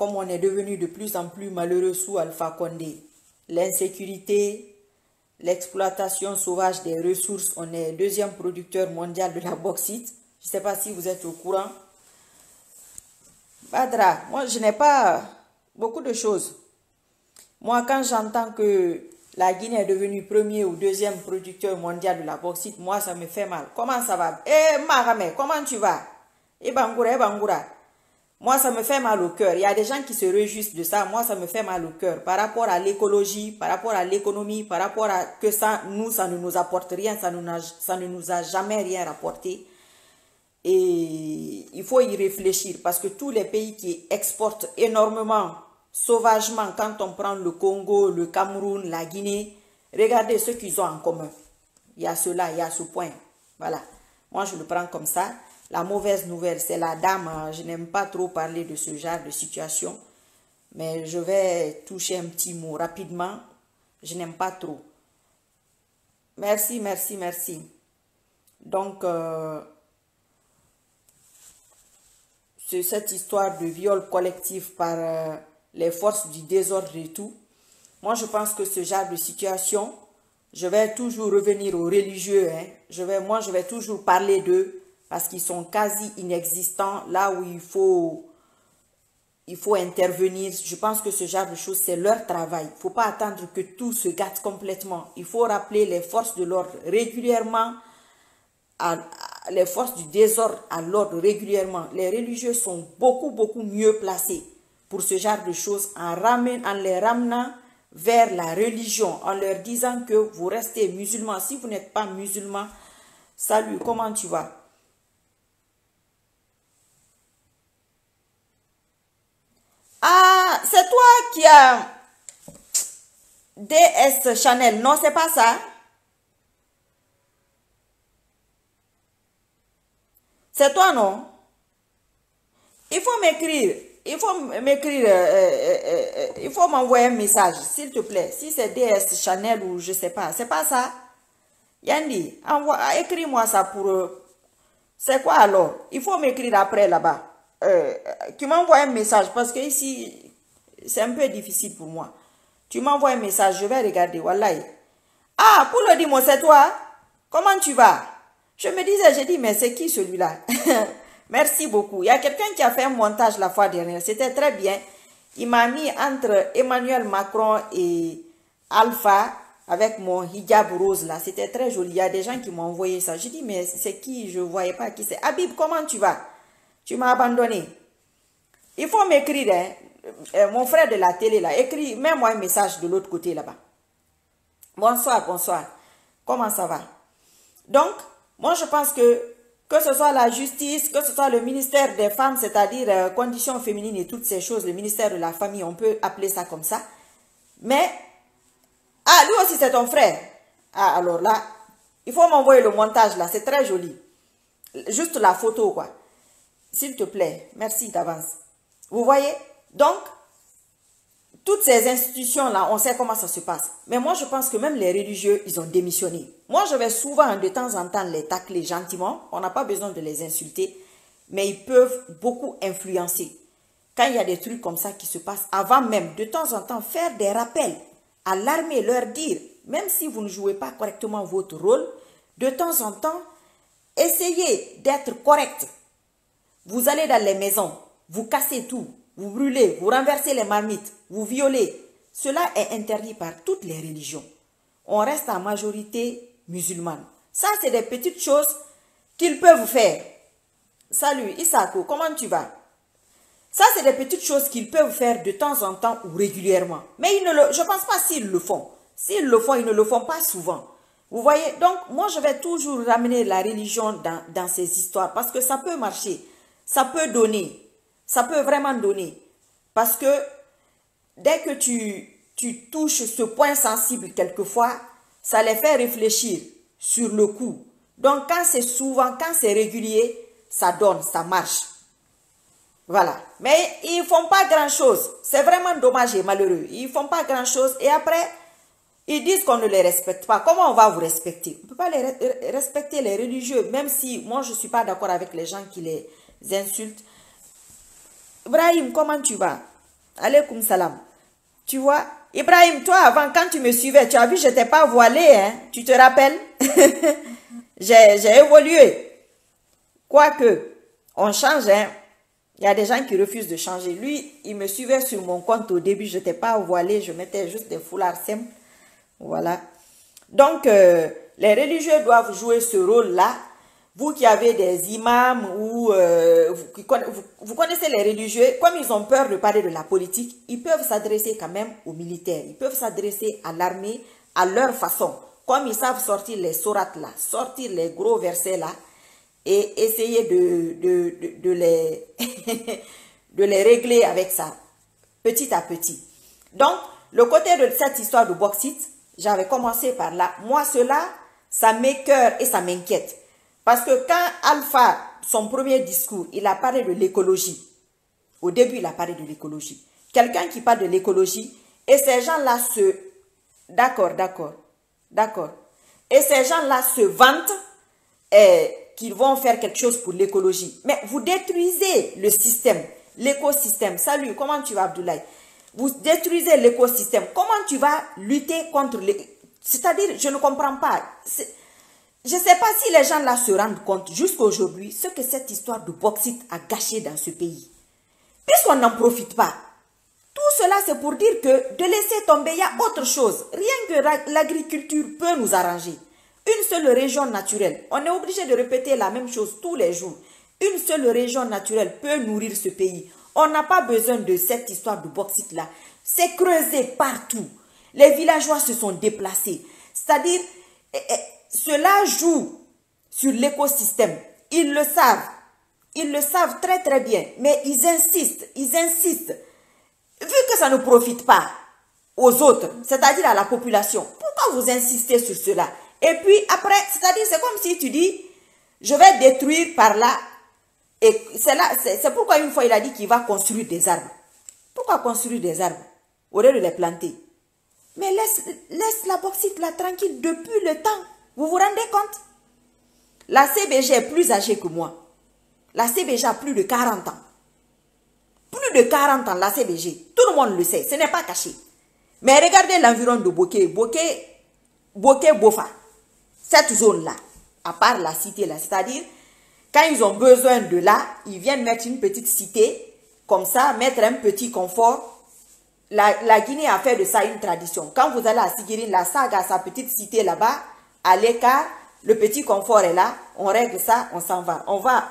comme on est devenu de plus en plus malheureux sous Alpha Condé, l'insécurité, l'exploitation sauvage des ressources, on est deuxième producteur mondial de la bauxite. Je ne sais pas si vous êtes au courant. Badra, moi je n'ai pas beaucoup de choses. Moi quand j'entends que la Guinée est devenue premier ou deuxième producteur mondial de la bauxite, moi ça me fait mal. Comment ça va? Eh Marame, comment tu vas? Eh Bangoura, eh Bangoura. Moi, ça me fait mal au cœur. Il y a des gens qui se réjouissent de ça. Moi, ça me fait mal au cœur. Par rapport à l'écologie, par rapport à l'économie, par rapport à que ça, nous, ça ne nous apporte rien. Ça ne nous a jamais rien rapporté. Et il faut y réfléchir parce que tous les pays qui exportent énormément, sauvagement, quand on prend le Congo, le Cameroun, la Guinée, regardez ce qu'ils ont en commun. Il y a cela, il y a ce point. Voilà. Moi, je le prends comme ça. La mauvaise nouvelle, c'est la dame. Je n'aime pas trop parler de ce genre de situation. Mais je vais toucher un petit mot rapidement. Je n'aime pas trop. Merci, merci, merci. Donc, c'est cette histoire de viol collectif par les forces du désordre et tout. Moi, je pense que ce genre de situation, je vais toujours revenir aux religieux. Hein. Moi, je vais toujours parler d'eux. Parce qu'ils sont quasi inexistants là où il faut intervenir. Je pense que ce genre de choses, c'est leur travail. Il ne faut pas attendre que tout se gâte complètement. Il faut rappeler les forces de l'ordre régulièrement, les forces du désordre à l'ordre régulièrement. Les religieux sont beaucoup, beaucoup mieux placés pour ce genre de choses en les ramenant vers la religion, en leur disant que vous restez musulman. Si vous n'êtes pas musulman, salut, comment tu vas? Ah, c'est toi qui as DS Chanel. Non, c'est pas ça. C'est toi, non? Il faut m'écrire. Il faut m'écrire. Il faut m'envoyer un message, s'il te plaît. Si c'est DS Chanel ou je sais pas. C'est pas ça. Yandy, écris-moi ça pour... c'est quoi alors? Il faut m'écrire après là-bas. Tu m'envoies un message parce que ici, c'est un peu difficile pour moi. Tu m'envoies un message, je vais regarder. Wallahi. Ah, pour le dire, moi, c'est toi? Comment tu vas? Je me disais, j'ai dit, mais c'est qui celui-là? Merci beaucoup. Il y a quelqu'un qui a fait un montage la fois dernière. C'était très bien. Il m'a mis entre Emmanuel Macron et Alpha avec mon hijab rose là. C'était très joli. Il y a des gens qui m'ont envoyé ça. J'ai dit, mais c'est qui? Je ne voyais pas qui c'est. Habib, comment tu vas? Tu m'as abandonné. Il faut m'écrire, hein. Mon frère de la télé là, écris, mets-moi un message de l'autre côté là-bas. Bonsoir, bonsoir. Comment ça va? Donc, moi je pense que ce soit la justice, que ce soit le ministère des femmes, c'est-à-dire conditions féminines et toutes ces choses, le ministère de la famille, on peut appeler ça comme ça. Mais, ah, lui aussi c'est ton frère. Ah, alors là, il faut m'envoyer le montage là, c'est très joli. Juste la photo quoi. S'il te plaît, merci d'avance. Vous voyez? Donc, toutes ces institutions-là, on sait comment ça se passe. Mais moi, je pense que même les religieux, ils ont démissionné. Moi, je vais souvent, de temps en temps, les tacler gentiment. On n'a pas besoin de les insulter. Mais ils peuvent beaucoup influencer. Quand il y a des trucs comme ça qui se passent, avant même, de temps en temps, faire des rappels à l'armée, leur dire, même si vous ne jouez pas correctement votre rôle, de temps en temps, essayez d'être correct. Vous allez dans les maisons, vous cassez tout, vous brûlez, vous renversez les marmites, vous violez. Cela est interdit par toutes les religions. On reste en majorité musulmane. Ça, c'est des petites choses qu'ils peuvent faire. Salut, Isako, comment tu vas? Ça, c'est des petites choses qu'ils peuvent faire de temps en temps ou régulièrement. Mais je ne pense pas s'ils le font. S'ils le font, ils ne le font pas souvent. Vous voyez? Donc, moi, je vais toujours ramener la religion dans ces histoires parce que ça peut marcher. Ça peut donner. Ça peut vraiment donner. Parce que dès que tu touches ce point sensible quelquefois, ça les fait réfléchir sur le coup. Donc, quand c'est souvent, quand c'est régulier, ça donne, ça marche. Voilà. Mais ils ne font pas grand-chose. C'est vraiment dommage et malheureux. Ils ne font pas grand-chose. Et après, ils disent qu'on ne les respecte pas. Comment on va vous respecter? On ne peut pas respecter les religieux, même si moi, je ne suis pas d'accord avec les gens qui les insultent. Ibrahim, comment tu vas? Alaykoum salam. Tu vois, Ibrahim, toi, avant, quand tu me suivais, tu as vu, je n'étais pas voilée, hein? Tu te rappelles? J'ai évolué. Quoique, on change, hein? Il y a des gens qui refusent de changer. Lui, il me suivait sur mon compte au début, je n'étais pas voilée, je mettais juste des foulards simples. Voilà. Donc, les religieux doivent jouer ce rôle-là. Vous qui avez des imams ou vous connaissez les religieux, comme ils ont peur de parler de la politique, ils peuvent s'adresser quand même aux militaires. Ils peuvent s'adresser à l'armée à leur façon. Comme ils savent sortir les sourates là, sortir les gros versets là, et essayer de les, de les régler avec ça, petit à petit. Donc, le côté de cette histoire de bauxite, j'avais commencé par là. Moi, cela, ça m'écoeure et ça m'inquiète. Parce que quand Alpha, son premier discours, il a parlé de l'écologie. Au début, il a parlé de l'écologie. Quelqu'un qui parle de l'écologie, et ces gens-là se... D'accord. Et ces gens-là se vantent qu'ils vont faire quelque chose pour l'écologie. Mais vous détruisez le système, l'écosystème. Salut, comment tu vas, Abdoulaye? Vous détruisez l'écosystème. Comment tu vas lutter contre les... C'est-à-dire, je ne comprends pas. Je ne sais pas si les gens là se rendent compte jusqu'à aujourd'hui ce que cette histoire de bauxite a gâché dans ce pays. Puisqu'on n'en profite pas. Tout cela, c'est pour dire que de laisser tomber, il y a autre chose. Rien que l'agriculture peut nous arranger. Une seule région naturelle. On est obligé de répéter la même chose tous les jours. Une seule région naturelle peut nourrir ce pays. On n'a pas besoin de cette histoire de bauxite-là. C'est creusé partout. Les villageois se sont déplacés. C'est-à-dire, cela joue sur l'écosystème. Ils le savent. Ils le savent très très bien. Mais ils insistent. Vu que ça ne profite pas aux autres, c'est-à-dire à la population, pourquoi vous insistez sur cela? Et puis après, c'est-à-dire, c'est comme si tu dis, je vais détruire par là. Et c'est pourquoi une fois il a dit qu'il va construire des arbres. Pourquoi construire des arbres au lieu de les planter? Mais laisse la bauxite là tranquille depuis le temps. Vous vous rendez compte? La CBG est plus âgée que moi. La CBG a plus de 40 ans. Plus de 40 ans, la CBG. Tout le monde le sait, ce n'est pas caché. Mais regardez l'environ de Boké-Bofa. Cette zone-là, à part la cité là, c'est-à-dire, quand ils ont besoin de là, ils viennent mettre une petite cité, comme ça, mettre un petit confort. La Guinée a fait de ça une tradition. Quand vous allez à Sigirine, la SAG a sa petite cité là-bas, à l'écart, le petit confort est là, on règle ça, on s'en va.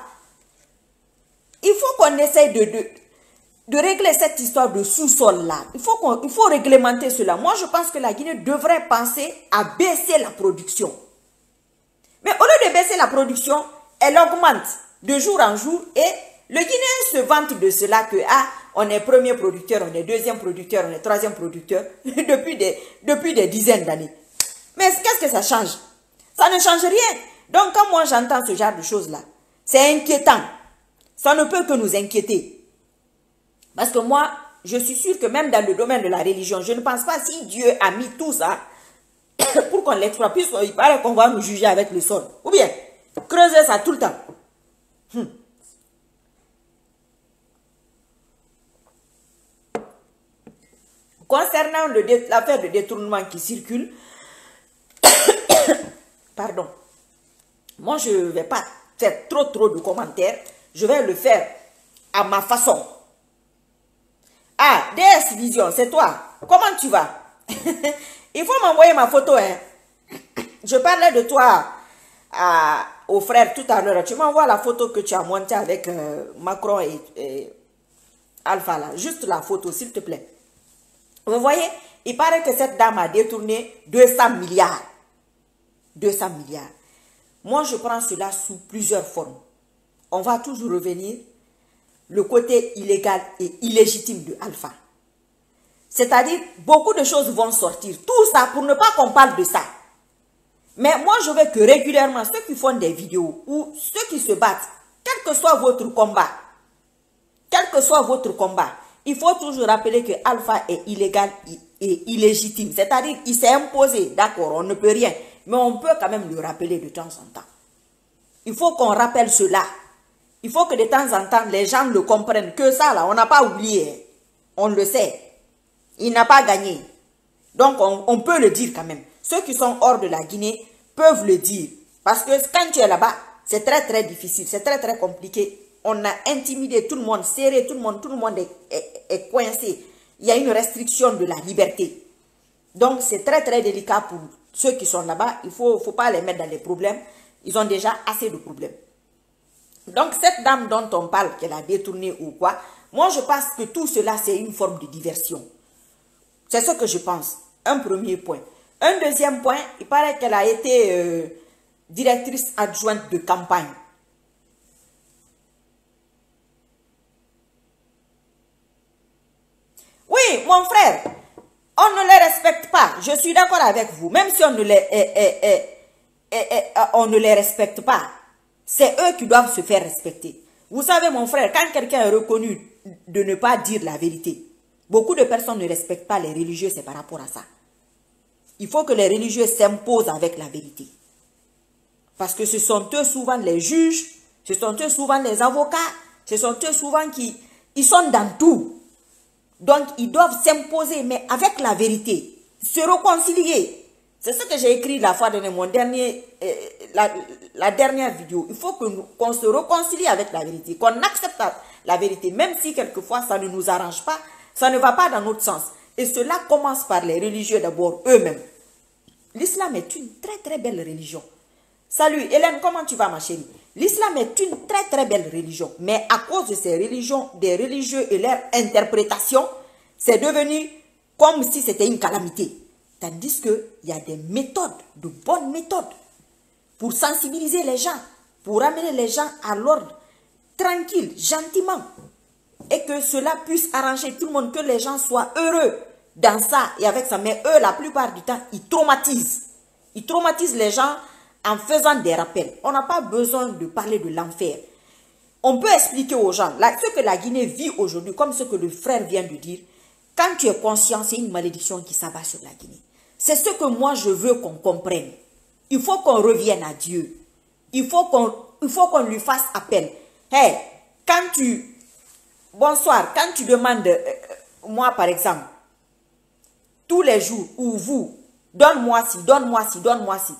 Il faut qu'on essaye de régler cette histoire de sous-sol là. Il faut réglementer cela. Moi, je pense que la Guinée devrait penser à baisser la production. Mais au lieu de baisser la production, elle augmente de jour en jour et le Guinéen se vante de cela que on est premier producteur, on est deuxième producteur, on est troisième producteur depuis des dizaines d'années. Mais qu'est-ce que ça change? Ça ne change rien. Donc quand moi j'entends ce genre de choses-là, c'est inquiétant. Ça ne peut que nous inquiéter. Parce que moi, je suis sûre que même dans le domaine de la religion, je ne pense pas si Dieu a mis tout ça pour qu'on l'exploite. Puisqu'il paraît qu'on va nous juger avec le sol. Ou bien, creuser ça tout le temps. Concernant l'affaire de détournement qui circule, pardon, moi je ne vais pas faire trop de commentaires. Je vais le faire à ma façon. Ah, DS Vision, c'est toi. Comment tu vas? Il faut m'envoyer ma photo, hein. Je parlais de toi au frère tout à l'heure. Tu m'envoies la photo que tu as montée avec Macron et Alpha, là. Juste la photo, s'il te plaît. Vous voyez, il paraît que cette dame a détourné 200 milliards. 200 milliards. Moi, je prends cela sous plusieurs formes. On va toujours revenir le côté illégal et illégitime de Alpha. C'est-à-dire, beaucoup de choses vont sortir. Tout ça pour ne pas qu'on parle de ça. Mais moi, je veux que régulièrement, ceux qui font des vidéos ou ceux qui se battent, quel que soit votre combat, il faut toujours rappeler que Alpha est illégal et illégitime. C'est-à-dire, il s'est imposé, d'accord, on ne peut rien, mais on peut quand même le rappeler de temps en temps. Il faut qu'on rappelle cela. Il faut que de temps en temps, les gens le comprennent. Que ça, là, on n'a pas oublié. On le sait. Il n'a pas gagné. Donc, on peut le dire quand même. Ceux qui sont hors de la Guinée peuvent le dire. Parce que quand tu es là-bas, c'est très très difficile, c'est très très compliqué. On a intimidé tout le monde, serré tout le monde est coincé. Il y a une restriction de la liberté. Donc, c'est très très délicat pour ceux qui sont là-bas. Il ne faut pas les mettre dans les problèmes. Ils ont déjà assez de problèmes. Donc, cette dame dont on parle, qu'elle a détourné ou quoi, moi je pense que tout cela, c'est une forme de diversion. C'est ce que je pense. Un premier point. Un deuxième point, il paraît qu'elle a été directrice adjointe de campagne. Oui, mon frère, on ne les respecte pas. Je suis d'accord avec vous. Même si on ne les respecte pas, c'est eux qui doivent se faire respecter. Vous savez, mon frère, quand quelqu'un est reconnu de ne pas dire la vérité, beaucoup de personnes ne respectent pas les religieux, c'est par rapport à ça. Il faut que les religieux s'imposent avec la vérité. Parce que ce sont eux souvent les juges, ce sont eux souvent les avocats, ce sont eux souvent qui ils sont dans tout. Donc, ils doivent s'imposer, mais avec la vérité, se réconcilier. C'est ce que j'ai écrit la fois dernière, la dernière vidéo. Il faut qu'on se réconcilie avec la vérité, qu'on accepte la vérité, même si quelquefois ça ne nous arrange pas, ça ne va pas dans notre sens. Et cela commence par les religieux d'abord, eux-mêmes. L'islam est une très très belle religion. Salut Hélène, comment tu vas ma chérie? L'islam est une très très belle religion. Mais à cause de ces religions, des religieux et leur interprétation, c'est devenu comme si c'était une calamité. Tandis qu'il y a des méthodes, de bonnes méthodes, pour sensibiliser les gens, pour amener les gens à l'ordre, tranquille, gentiment. Et que cela puisse arranger tout le monde, que les gens soient heureux dans ça et avec ça. Mais eux, la plupart du temps, ils traumatisent. Ils traumatisent les gens en faisant des rappels. On n'a pas besoin de parler de l'enfer. On peut expliquer aux gens, ce que la Guinée vit aujourd'hui, comme ce que le frère vient de dire, quand tu es conscient, c'est une malédiction qui s'abat sur la Guinée. C'est ce que moi je veux qu'on comprenne. Il faut qu'on revienne à Dieu. Il faut qu'on lui fasse appel. Hey, bonsoir, quand tu demandes, moi par exemple, tous les jours, ou vous, donne-moi ci, donne-moi ci, donne-moi ci.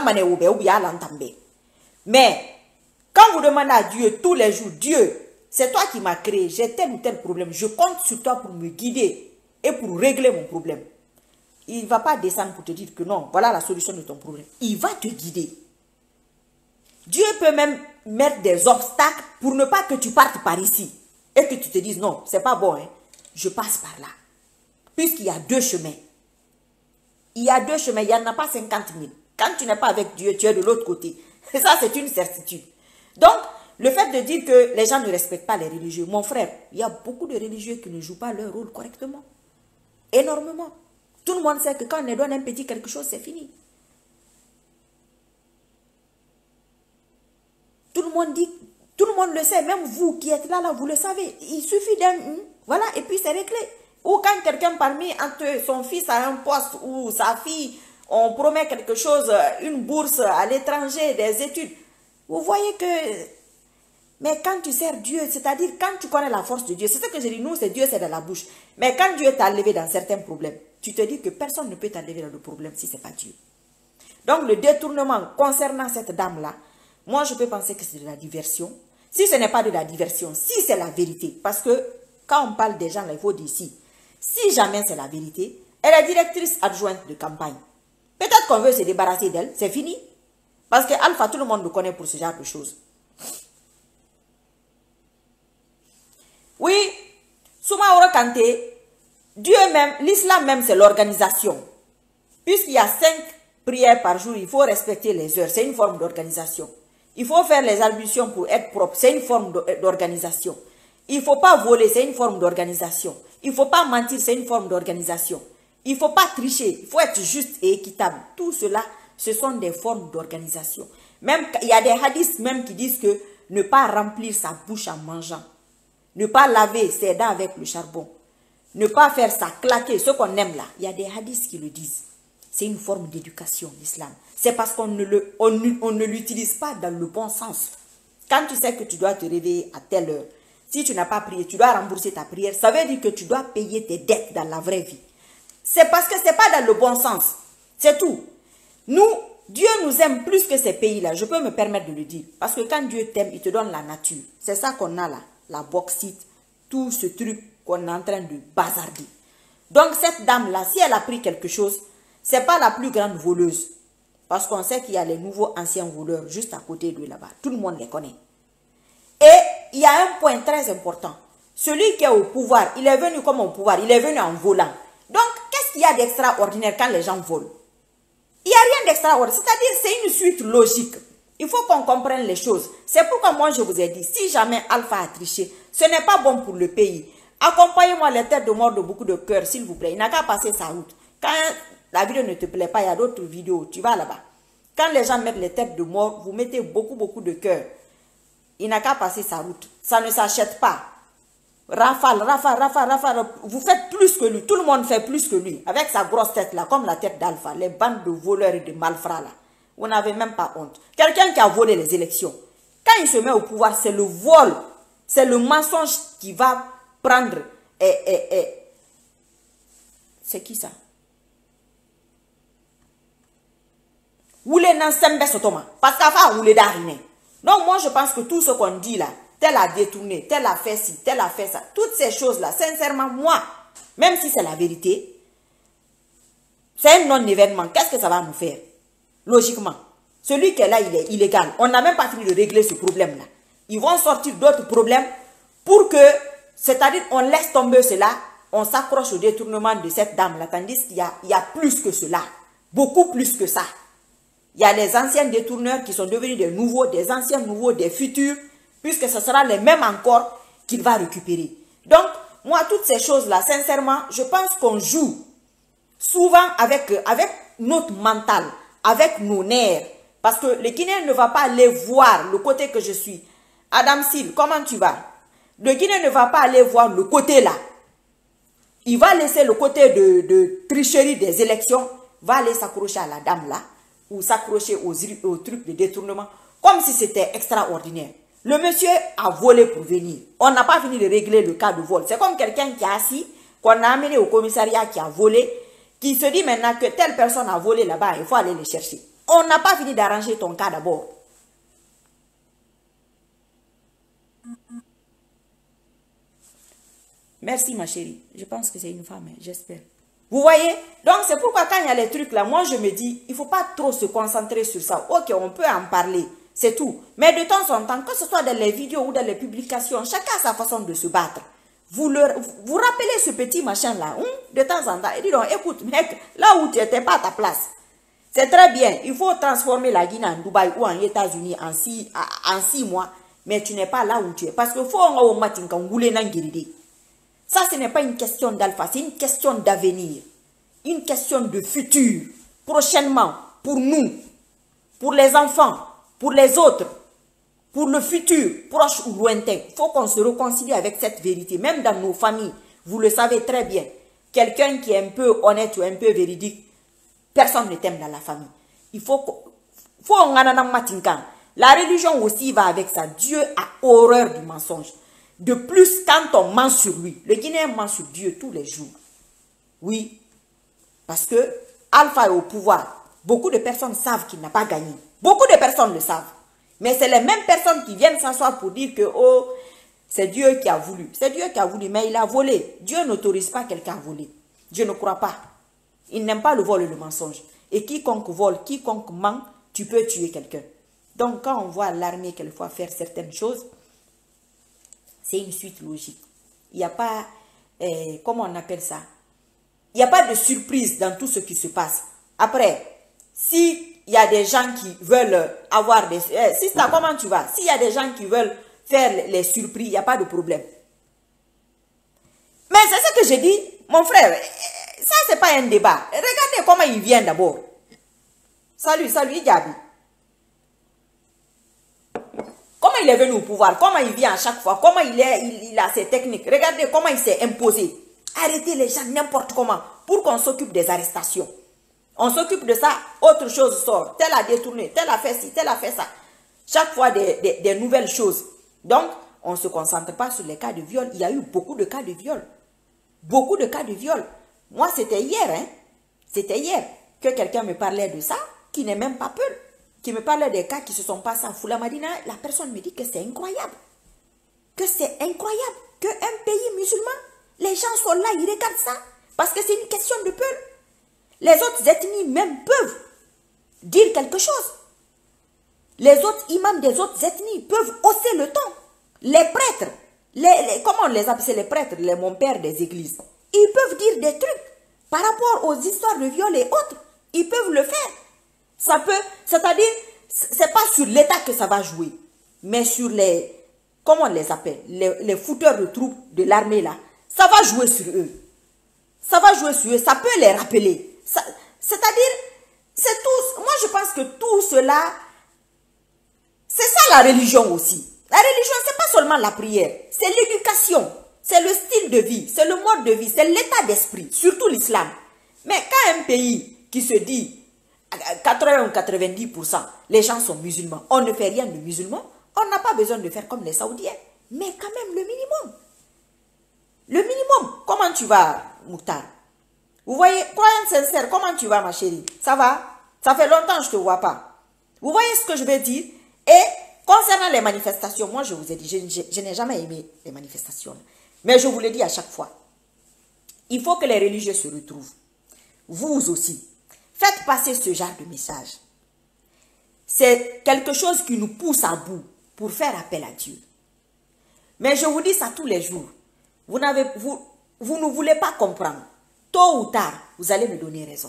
Mais, quand vous demandez à Dieu tous les jours, Dieu, c'est toi qui m'as créé, j'ai tel ou tel problème, je compte sur toi pour me guider et pour régler mon problème. Il ne va pas descendre pour te dire que non, voilà la solution de ton problème. Il va te guider. Dieu peut même mettre des obstacles pour ne pas que tu partes par ici. Et que tu te dises non, c'est pas bon, hein, je passe par là. Puisqu'il y a deux chemins. Il y a deux chemins, il n'y en a pas 50 000. Quand tu n'es pas avec Dieu, tu es de l'autre côté. Et ça, c'est une certitude. Donc, le fait de dire que les gens ne respectent pas les religieux, mon frère, il y a beaucoup de religieux qui ne jouent pas leur rôle correctement. Énormément. Tout le monde sait que quand on leur donne un petit quelque chose, c'est fini. Tout le monde dit, tout le monde le sait, même vous qui êtes là, vous le savez. Il suffit d'un, voilà, et puis c'est réglé. Ou quand quelqu'un parmi entre son fils a un poste ou sa fille, on promet quelque chose, une bourse à l'étranger, des études. Vous voyez que, mais quand tu sers Dieu, c'est-à-dire quand tu connais la force de Dieu, c'est ce que je dis, nous, c'est Dieu, c'est dans la bouche. Mais quand Dieu t'a levé dans certains problèmes, tu te dis que personne ne peut t'enlever dans le problème si ce n'est pas Dieu. Donc le détournement concernant cette dame-là, moi je peux penser que c'est de la diversion. Si ce n'est pas de la diversion, si c'est la vérité, parce que quand on parle des gens, là, il faut dire si jamais c'est la vérité, elle est directrice adjointe de campagne. Peut-être qu'on veut se débarrasser d'elle, c'est fini. Parce que Alpha, tout le monde le connaît pour ce genre de choses. Oui, Soumaoro Kanté, Dieu même, l'islam même, c'est l'organisation. Puisqu'il y a 5 prières par jour, il faut respecter les heures. C'est une forme d'organisation. Il faut faire les ablutions pour être propre. C'est une forme d'organisation. Il ne faut pas voler, c'est une forme d'organisation. Il ne faut pas mentir, c'est une forme d'organisation. Il ne faut pas tricher, il faut être juste et équitable. Tout cela, ce sont des formes d'organisation. Même, il y a des hadiths même qui disent que ne pas remplir sa bouche en mangeant. Ne pas laver ses dents avec le charbon. Ne pas faire ça claquer, ce qu'on aime là. Il y a des hadiths qui le disent. C'est une forme d'éducation, l'islam. C'est parce qu'on ne l'utilise pas dans le bon sens. Quand tu sais que tu dois te réveiller à telle heure, Si tu n'as pas prié, tu dois rembourser ta prière. Ça veut dire que tu dois payer tes dettes dans la vraie vie. C'est parce que ce n'est pas dans le bon sens. C'est tout. Nous, Dieu nous aime plus que ces pays-là. Je peux me permettre de le dire. Parce que quand Dieu t'aime, il te donne la nature. C'est ça qu'on a là. La bauxite, tout ce truc qu'on est en train de bazarder. Donc cette dame-là, si elle a pris quelque chose, ce n'est pas la plus grande voleuse. Parce qu'on sait qu'il y a les nouveaux anciens voleurs juste à côté de là-bas. Tout le monde les connaît. Et il y a un point très important. Celui qui est au pouvoir, il est venu comme au pouvoir, il est venu en volant. Donc, qu'est-ce qu'il y a d'extraordinaire quand les gens volent? Il n'y a rien d'extraordinaire. C'est-à-dire, c'est une suite logique. Il faut qu'on comprenne les choses. C'est pourquoi moi, je vous ai dit, si jamais Alpha a triché, ce n'est pas bon pour le pays. Accompagnez-moi les têtes de mort de beaucoup de cœur, s'il vous plaît. Il n'a qu'à passer sa route. Quand la vidéo ne te plaît pas, il y a d'autres vidéos. Tu vas là-bas. Quand les gens mettent les têtes de mort, vous mettez beaucoup de cœur. Il n'a qu'à passer sa route. Ça ne s'achète pas. Rafale. Vous faites plus que lui. Tout le monde fait plus que lui. Avec sa grosse tête là, comme la tête d'Alpha. Les bandes de voleurs et de malfrats là. Vous n'avez même pas honte. Quelqu'un qui a volé les élections. Quand il se met au pouvoir, c'est le vol. C'est le mensonge qui va prendre. C'est qui ça? Oulé nan sembe sotoma. Parce qu'à fa oulé d'arine. Donc moi je pense que tout ce qu'on dit là, tel a détourné, tel a fait ci, tel a fait ça, toutes ces choses là, sincèrement moi, même si c'est la vérité, c'est un non-événement. Qu'est-ce que ça va nous faire? Logiquement, celui qui est là, il est illégal. On n'a même pas fini de régler ce problème là. Ils vont sortir d'autres problèmes pour que, c'est-à-dire on laisse tomber cela, on s'accroche au détournement de cette dame là, tandis qu'il y a plus que cela, beaucoup plus que ça. Il y a les anciens détourneurs qui sont devenus des nouveaux, des anciens nouveaux, des futurs, puisque ce sera les mêmes encore qu'il va récupérer. Donc, moi, toutes ces choses-là, sincèrement, je pense qu'on joue souvent avec notre mental, avec nos nerfs. Parce que le Guinéen ne va pas aller voir le côté que je suis. Adam Sil, comment tu vas? Le Guinéen ne va pas aller voir le côté là. Il va laisser le côté de tricherie des élections, va aller s'accrocher à la dame là, ou s'accrocher aux trucs de détournement, comme si c'était extraordinaire. Le monsieur a volé pour venir. On n'a pas fini de régler le cas de vol. C'est comme quelqu'un qui est assis, qu'on a amené au commissariat qui a volé, qui se dit maintenant que telle personne a volé là-bas, il faut aller le chercher. On n'a pas fini d'arranger ton cas d'abord. Merci ma chérie. Je pense que c'est une femme, j'espère. Vous voyez? Donc c'est pourquoi quand il y a les trucs là, moi je me dis, il ne faut pas trop se concentrer sur ça. Ok, on peut en parler, c'est tout. Mais de temps en temps, que ce soit dans les vidéos ou dans les publications, chacun a sa façon de se battre. Vous rappelez ce petit machin là, de temps en temps, et dis donc, écoute mec, là où tu n'étais pas à ta place, c'est très bien, il faut transformer la Guinée en Dubaï ou en États-Unis en 6 mois, mais tu n'es pas là où tu es. Parce que faut en matin quand vous voulez. Ça, ce n'est pas une question d'alpha, c'est une question d'avenir. Une question de futur. Prochainement, pour nous, pour les enfants, pour les autres, pour le futur, proche ou lointain. Il faut qu'on se réconcilie avec cette vérité. Même dans nos familles, vous le savez très bien. Quelqu'un qui est un peu honnête ou un peu véridique, personne ne t'aime dans la famille. Il faut la religion aussi va avec ça. Dieu a horreur du mensonge. De plus, quand on ment sur lui, le Guinéen ment sur Dieu tous les jours. Oui, parce que Alpha est au pouvoir. Beaucoup de personnes savent qu'il n'a pas gagné. Beaucoup de personnes le savent. Mais c'est les mêmes personnes qui viennent s'asseoir pour dire que, oh, c'est Dieu qui a voulu. C'est Dieu qui a voulu, mais il a volé. Dieu n'autorise pas quelqu'un à voler. Dieu ne croit pas. Il n'aime pas le vol et le mensonge. Et quiconque vole, quiconque ment, tu peux tuer quelqu'un. Donc, quand on voit l'armée quelquefois faire certaines choses, c'est une suite logique. Il n'y a pas, comment on appelle ça? Il n'y a pas de surprise dans tout ce qui se passe. Après, s'il y a des gens qui veulent avoir des... Sister, comment tu vas? S'il y a des gens qui veulent faire les surprises, il n'y a pas de problème. Mais c'est ce que j'ai dit, mon frère. Ça, ce n'est pas un débat. Regardez comment il vient d'abord. Salut, Idjabi. Comment il est venu au pouvoir, comment il vient à chaque fois, comment il a ses techniques. Regardez comment il s'est imposé. Arrêtez les gens n'importe comment pour qu'on s'occupe des arrestations. On s'occupe de ça, autre chose sort. Tel a détourné, tel a fait ci, tel a fait ça. Chaque fois des nouvelles choses. Donc, on ne se concentre pas sur les cas de viol. Il y a eu beaucoup de cas de viol. Beaucoup de cas de viol. Moi, c'était hier, hein. C'était hier que quelqu'un me parlait de ça, qui n'est même pas peu, qui me parlait des cas qui se sont passés à Fula Madina. La personne me dit que c'est incroyable. Que c'est incroyable qu'un pays musulman, les gens sont là, ils regardent ça. Parce que c'est une question de peur. Les autres ethnies même peuvent dire quelque chose. Les autres imams des autres ethnies peuvent hausser le ton. Les prêtres, comment on les appelle les prêtres, les mon père des églises, ils peuvent dire des trucs par rapport aux histoires de viol et autres. Ils peuvent le faire. Ça peut, c'est-à-dire, c'est pas sur l'État que ça va jouer, mais sur les, comment on les appelle, les fouteurs de troupes de l'armée là. Ça va jouer sur eux. Ça va jouer sur eux, ça peut les rappeler. C'est-à-dire, c'est tout, moi je pense que tout cela, c'est ça la religion aussi. La religion, c'est pas seulement la prière, c'est l'éducation, c'est le style de vie, c'est le mode de vie, c'est l'état d'esprit, surtout l'islam. Mais quand un pays qui se dit 80 ou 90%, les gens sont musulmans, on ne fait rien de musulman, on n'a pas besoin de faire comme les Saoudiens. Mais quand même le minimum. Le minimum. Comment tu vas, Mouktar? Vous voyez, croyante sincère, comment tu vas, ma chérie? Ça va? Ça fait longtemps que je ne te vois pas. Vous voyez ce que je veux dire? Et concernant les manifestations, moi je vous ai dit, je n'ai jamais aimé les manifestations. Mais je vous le dis à chaque fois. Il faut que les religieux se retrouvent. Vous aussi. Faites passer ce genre de message. C'est quelque chose qui nous pousse à bout pour faire appel à Dieu. Mais je vous dis ça tous les jours. Vous ne voulez pas comprendre. Tôt ou tard, vous allez me donner raison.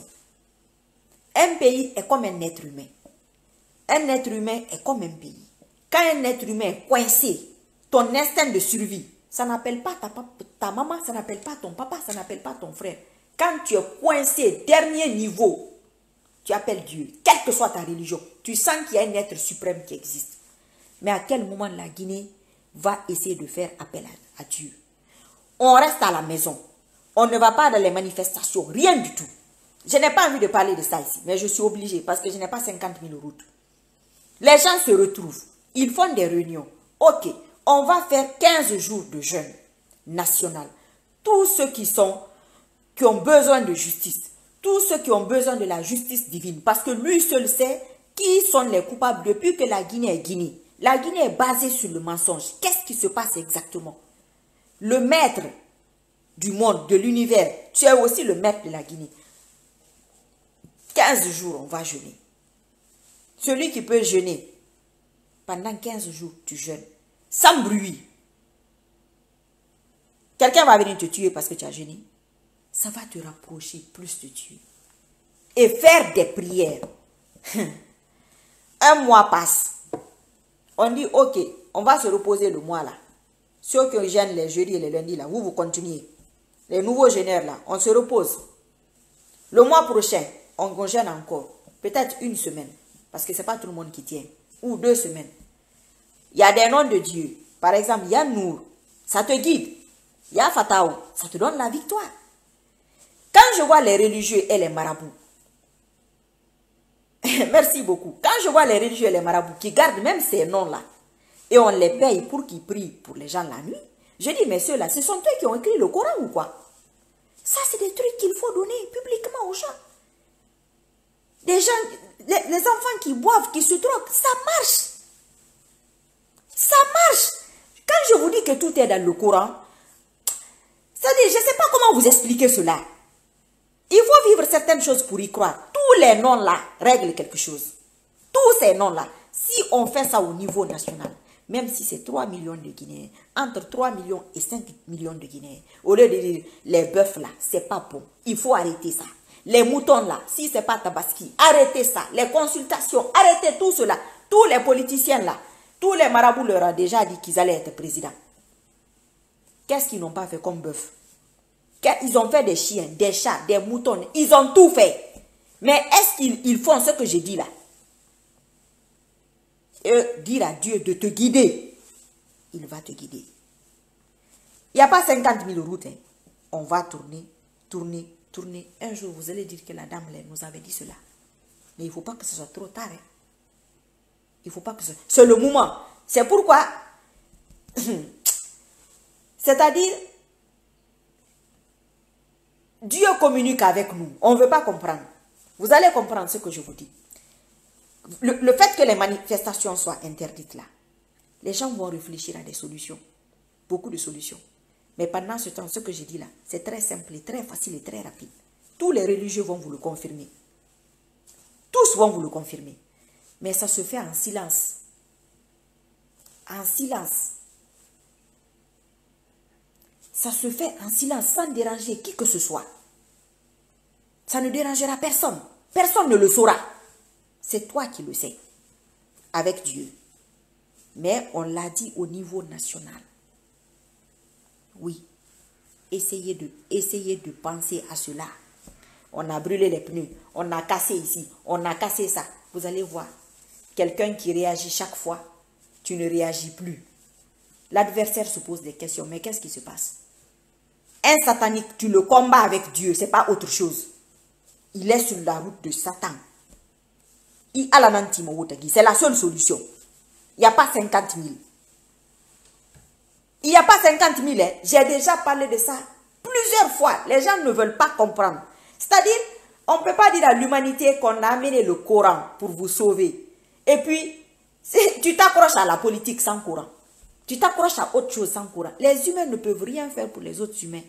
Un pays est comme un être humain. Un être humain est comme un pays. Quand un être humain est coincé, ton instinct de survie, ça n'appelle pas ta maman, ça n'appelle pas ton papa, ça n'appelle pas ton frère. Quand tu es coincé, dernier niveau, tu appelles Dieu, quelle que soit ta religion. Tu sens qu'il y a un être suprême qui existe. Mais à quel moment la Guinée va essayer de faire appel à Dieu? On reste à la maison. On ne va pas dans les manifestations, rien du tout. Je n'ai pas envie de parler de ça ici, mais je suis obligée parce que je n'ai pas 50 000 routes. Les gens se retrouvent, ils font des réunions. Ok, on va faire 15 jours de jeûne national. Tous ceux qui ont besoin de justice, tous ceux qui ont besoin de la justice divine, parce que lui seul sait qui sont les coupables depuis que la Guinée est Guinée. La Guinée est basée sur le mensonge. Qu'est-ce qui se passe exactement? Le maître du monde, de l'univers, tu es aussi le maître de la Guinée. 15 jours, on va jeûner. Celui qui peut jeûner, pendant 15 jours, tu jeûnes, sans bruit. Quelqu'un va venir te tuer parce que tu as jeûné. Ça va te rapprocher plus de Dieu. Et faire des prières. Un mois passe. On dit, ok, on va se reposer le mois là. Ceux qui jeûnent les jeudis et les lundis là, vous continuez. Les nouveaux jeûneurs là, on se repose. Le mois prochain, on jeûne encore. Peut-être une semaine. Parce que ce n'est pas tout le monde qui tient. Ou 2 semaines. Il y a des noms de Dieu. Par exemple, il y a Nour. Ça te guide. Il y a Fatao. Ça te donne la victoire. Quand je vois les religieux et les marabouts, merci beaucoup. Quand je vois les religieux et les marabouts qui gardent même ces noms-là, et on les paye pour qu'ils prient pour les gens la nuit, je dis, mais ceux-là, ce sont eux qui ont écrit le Coran ou quoi? Ça, c'est des trucs qu'il faut donner publiquement aux gens. Des gens, les enfants qui boivent, qui se droguent, ça marche. Ça marche. Quand je vous dis que tout est dans le Coran, c'est-à-dire, je ne sais pas comment vous expliquer cela. Il faut vivre certaines choses pour y croire. Tous les noms-là règlent quelque chose. Tous ces noms-là, si on fait ça au niveau national, même si c'est 3 millions de Guinéens, entre 3 millions et 5 millions de Guinéens, au lieu de dire les bœufs là, c'est pas bon. Il faut arrêter ça. Les moutons là, si c'est pas Tabaski, arrêtez ça. Les consultations, arrêtez tout cela. Tous les politiciens là, tous les marabouts leur ont déjà dit qu'ils allaient être présidents. Qu'est-ce qu'ils n'ont pas fait comme bœuf? Ils ont fait des chiens, des chats, des moutons. Ils ont tout fait. Mais est-ce qu'ils font ce que j'ai dit là? Et dire à Dieu de te guider. Il va te guider. Il n'y a pas 50 000 routes. Hein. On va tourner, tourner, tourner. Un jour, vous allez dire que la dame là, nous avait dit cela. Mais il ne faut pas que ce soit trop tard. Hein. Il ne faut pas que ce soit... C'est le moment. C'est pourquoi C'est-à-dire, Dieu communique avec nous. On ne veut pas comprendre. Vous allez comprendre ce que je vous dis. Le fait que les manifestations soient interdites là, les gens vont réfléchir à des solutions. Beaucoup de solutions. Mais pendant ce temps, ce que j'ai dit là, c'est très simple, et très facile et très rapide. Tous les religieux vont vous le confirmer. Tous vont vous le confirmer. Mais ça se fait en silence. En silence. Ça se fait en silence, sans déranger qui que ce soit. Ça ne dérangera personne. Personne ne le saura. C'est toi qui le sais. Avec Dieu. Mais on l'a dit au niveau national. Oui. Essayez de penser à cela. On a brûlé les pneus. On a cassé ici. On a cassé ça. Vous allez voir. Quelqu'un qui réagit chaque fois, tu ne réagis plus. L'adversaire se pose des questions. Mais qu'est-ce qui se passe? Un satanique, tu le combats avec Dieu. Ce n'est pas autre chose. Il est sur la route de Satan. C'est la seule solution. Il n'y a pas 50 000. Il n'y a pas 50 000. Hein. J'ai déjà parlé de ça plusieurs fois. Les gens ne veulent pas comprendre. C'est-à-dire, on ne peut pas dire à l'humanité qu'on a amené le Coran pour vous sauver. Et puis, tu t'accroches à la politique sans Coran. Tu t'accroches à autre chose sans Coran. Les humains ne peuvent rien faire pour les autres humains.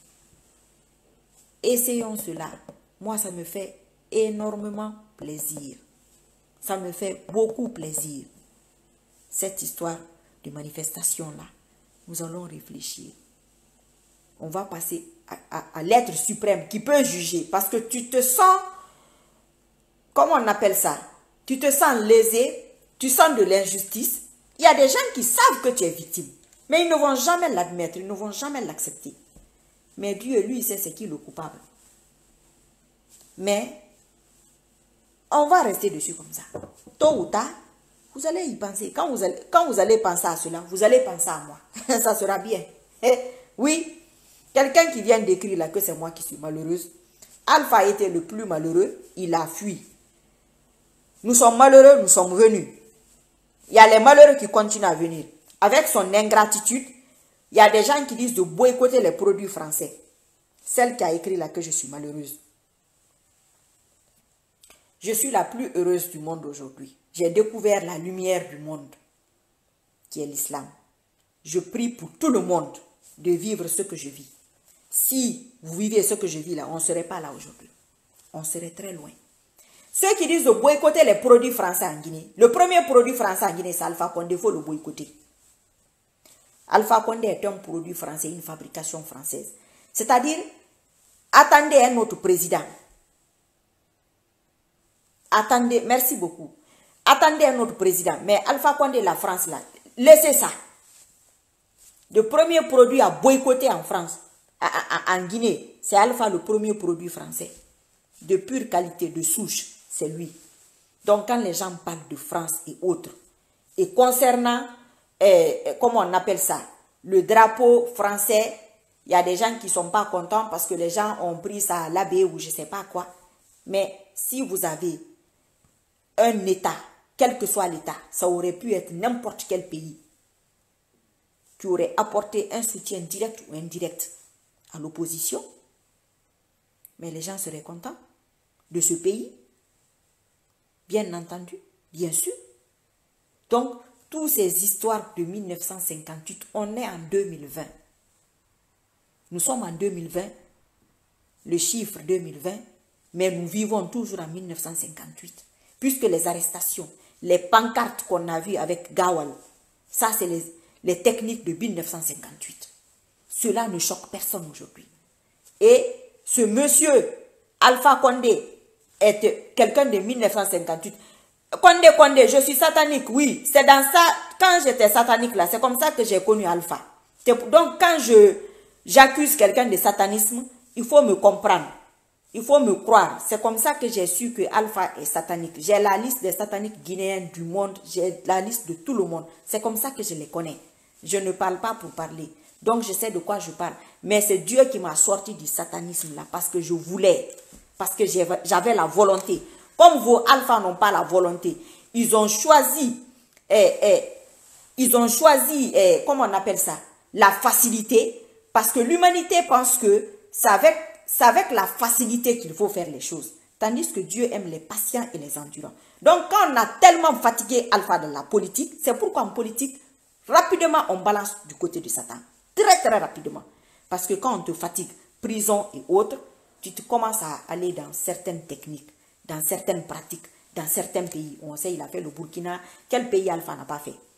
Essayons cela. Moi, ça me fait énormément plaisir. Ça me fait beaucoup plaisir. Cette histoire de manifestation-là, nous allons réfléchir. On va passer à l'être suprême qui peut juger. Parce que tu te sens, comment on appelle ça? Tu te sens lésé, tu sens de l'injustice. Il y a des gens qui savent que tu es victime. Mais ils ne vont jamais l'admettre, ils ne vont jamais l'accepter. Mais Dieu, lui, il sait c'est qui le coupable. Mais, on va rester dessus comme ça. Tôt ou tard, vous allez y penser. Quand vous allez penser à cela, vous allez penser à moi. Ça sera bien. Oui, quelqu'un qui vient d'écrire là que c'est moi qui suis malheureuse. Alpha était le plus malheureux, il a fui. Nous sommes malheureux, nous sommes venus. Il y a les malheureux qui continuent à venir. Avec son ingratitude, il y a des gens qui disent de boycotter les produits français. Celle qui a écrit là que je suis malheureuse. Je suis la plus heureuse du monde aujourd'hui. J'ai découvert la lumière du monde, qui est l'islam. Je prie pour tout le monde de vivre ce que je vis. Si vous vivez ce que je vis là, on ne serait pas là aujourd'hui. On serait très loin. Ceux qui disent de boycotter les produits français en Guinée, le premier produit français en Guinée, c'est Alpha Condé, il faut le boycotter. Alpha Condé est un produit français, une fabrication française. C'est-à-dire, attendez un autre président. Attendez, merci beaucoup. Attendez un autre président. Mais Alpha Condé, la France, là, laissez ça. Le premier produit à boycotter en France, en Guinée, c'est Alpha, le premier produit français. De pure qualité, de souche, c'est lui. Donc, quand les gens parlent de France et autres, et concernant, comment on appelle ça, le drapeau français, il y a des gens qui ne sont pas contents parce que les gens ont pris ça à l'abbé ou je ne sais pas quoi. Mais si vous avez un État, quel que soit l'État, ça aurait pu être n'importe quel pays qui aurait apporté un soutien direct ou indirect à l'opposition, mais les gens seraient contents de ce pays, bien entendu, bien sûr. Donc, toutes ces histoires de 1958, on est en 2020. Nous sommes en 2020, le chiffre 2020, mais nous vivons toujours en 1958. Puisque les arrestations, les pancartes qu'on a vues avec Gawal, ça c'est les techniques de 1958. Cela ne choque personne aujourd'hui. Et ce monsieur Alpha Condé est quelqu'un de 1958. Condé, je suis satanique, oui. C'est dans ça, quand j'étais satanique là, c'est comme ça que j'ai connu Alpha. Donc quand j'accuse quelqu'un de satanisme, il faut me comprendre. Il faut me croire. C'est comme ça que j'ai su que Alpha est satanique. J'ai la liste des sataniques guinéens du monde. J'ai la liste de tout le monde. C'est comme ça que je les connais. Je ne parle pas pour parler. Donc je sais de quoi je parle. Mais c'est Dieu qui m'a sorti du satanisme là. Parce que je voulais. Parce que j'avais la volonté. Comme vos Alpha n'ont pas la volonté. Ils ont choisi Ils ont choisi, comment on appelle ça, la facilité, parce que l'humanité pense que c'est avec la facilité qu'il faut faire les choses. Tandis que Dieu aime les patients et les endurants. Donc, quand on a tellement fatigué Alpha dans la politique, c'est pourquoi en politique, rapidement, on balance du côté de Satan. Très, très rapidement. Parce que quand on te fatigue, prison et autres, tu te commences à aller dans certaines techniques, dans certaines pratiques, dans certains pays. On sait, il a fait le Burkina. Quel pays Alpha n'a pas fait?